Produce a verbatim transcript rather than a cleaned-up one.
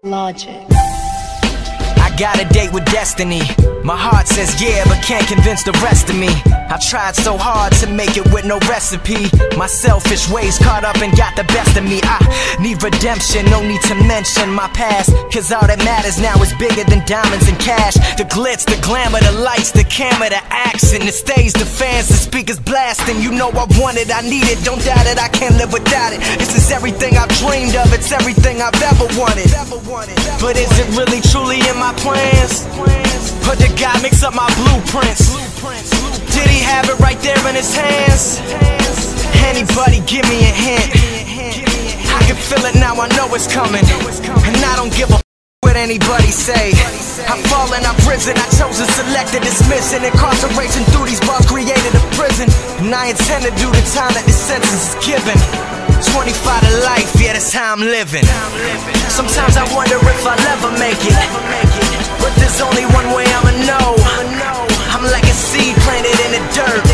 Logic. I got a date with destiny. My heart says yeah, but can't convince the rest of me. I tried so hard to make it with no recipe. My selfish ways caught up and got the best of me. I need redemption, no need to mention my past, cause all that matters now is bigger than diamonds and cash. The glitz, the glamour, the lights, the camera, the action, the stage, the fans, the speakers blasting. You know I want it, I need it, don't doubt it, I can't live without it. This is everything I've dreamed of, it's everything I've ever wanted. But is it really truly in my plans? Or did God mix up my blueprints? Did he have it right there in his hands? Anybody give me a hint? I can feel it now, I know it's coming, and I don't give a f what anybody say. I've fallen, I've risen, I chose to select and dismiss it. Incarceration through these bars created a prison, and I intend to do the time that this sentence is given. Twenty-five to life, yeah, that's how I'm living. Sometimes I wonder if I'll ever make it, but there's only one way I'ma know. I'm like a seed planted in the dirt.